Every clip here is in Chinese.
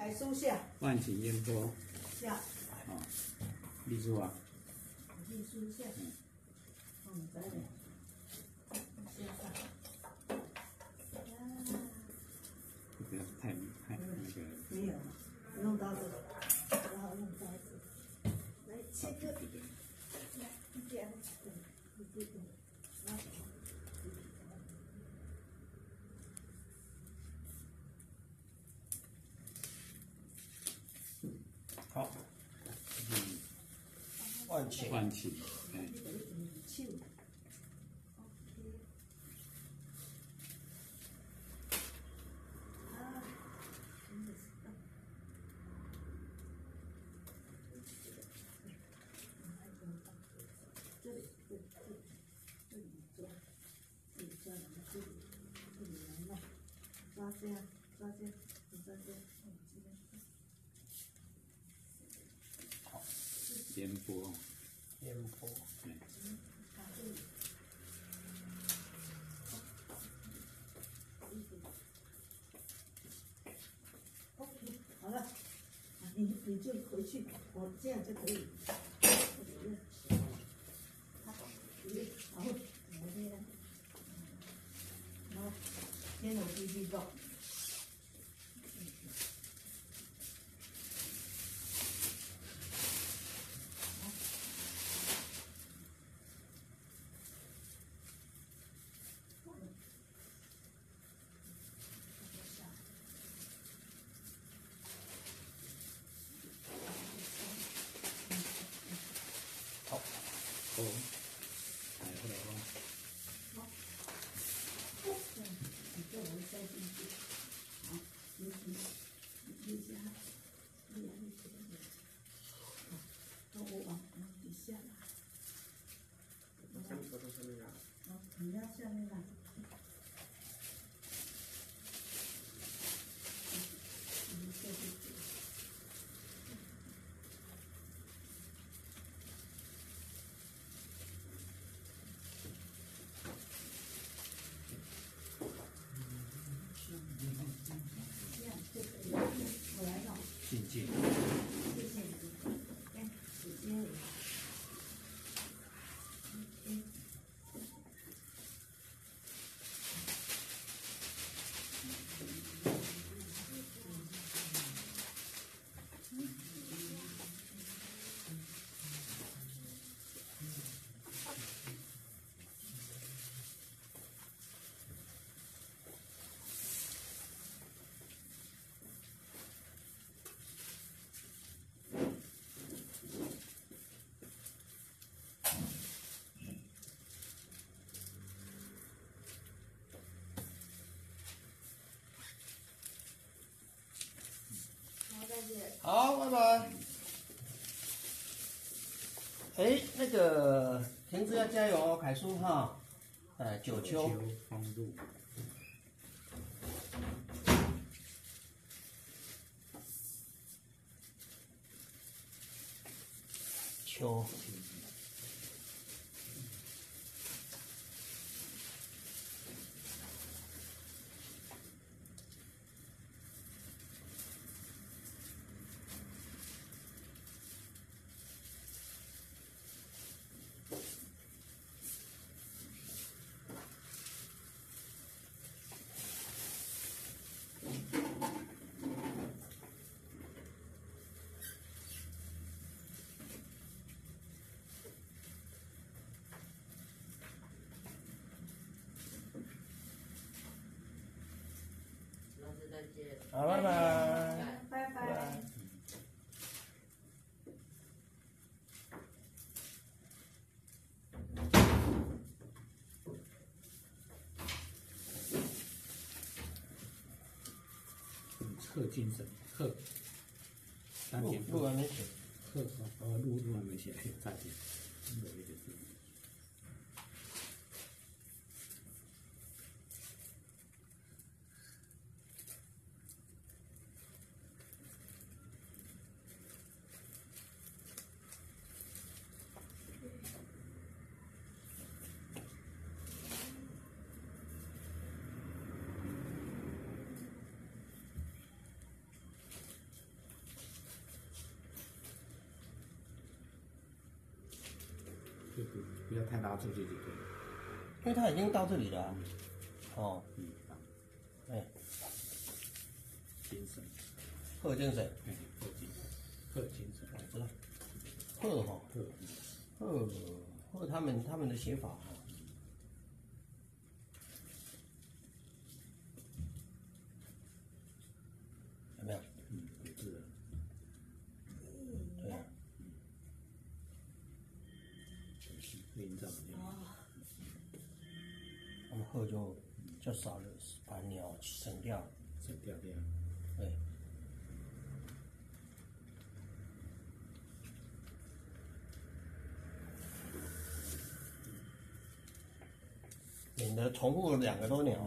海书下。 万顷烟波。 下。 哦，秘书啊。 秘书下。嗯，在的。下上。 不要太那个。 没有，弄刀子，然后用刀子来切个。来，一点，一点，啊。 好，万顷， 万顷，哎。 抓这样，抓这样，抓这样。 烟波， 烟波， OK， 好了，你就回去，我这样就可以。好，我这样，好，先我继续做。 哦，来回来哦。 好，这样，你这我塞进去，好，你加，你这个，好，那我往底下拉， 下面到下面来。 好，你要下面来。你这个。 境界。 谢谢你，哎，时间。 好，拜拜。哎，那个田子要加油哦，凯叔哈。九秋。 方路。 秋。好，拜拜。 拜拜。 课精神，课。 录完没写？ 课录完没写，再见。有一点字。 好就不要太拉出去就对了。 因为它已经到这里了、啊。哦，哎， 精神， 贺精神， 哎，贺精神，贺精神， 我知道，贺哈，贺他们的写法哈。有没有？ 也是的。 对啊。 灵长类。 他们鹤就少了，把鸟省掉， 省掉掉。 对。免得重复两个多鸟。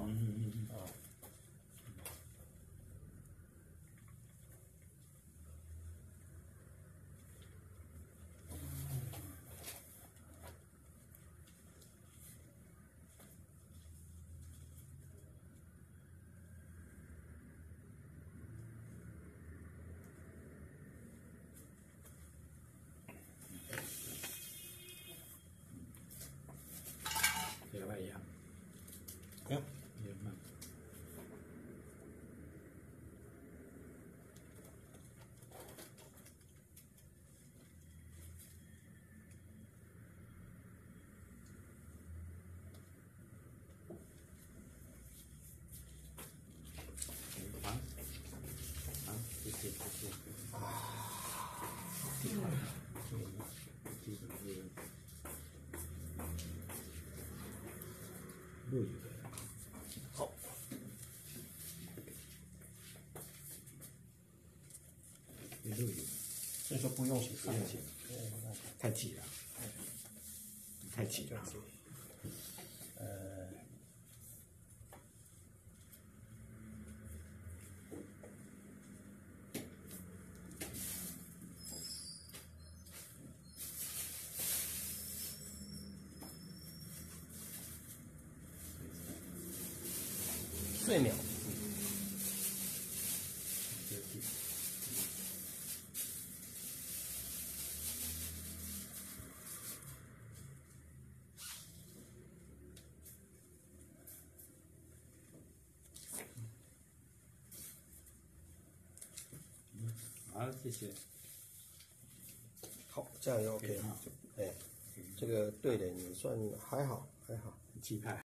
这个外阳。 行。 也慢。好，谢谢。基本是陆羽的。 好。 陆羽。 所以说不用写上去， 太挤了，太挤了。 4秒。 好，谢谢。 好，这样就 OK 了。哎，这个对的，你算还好，还好。 气派。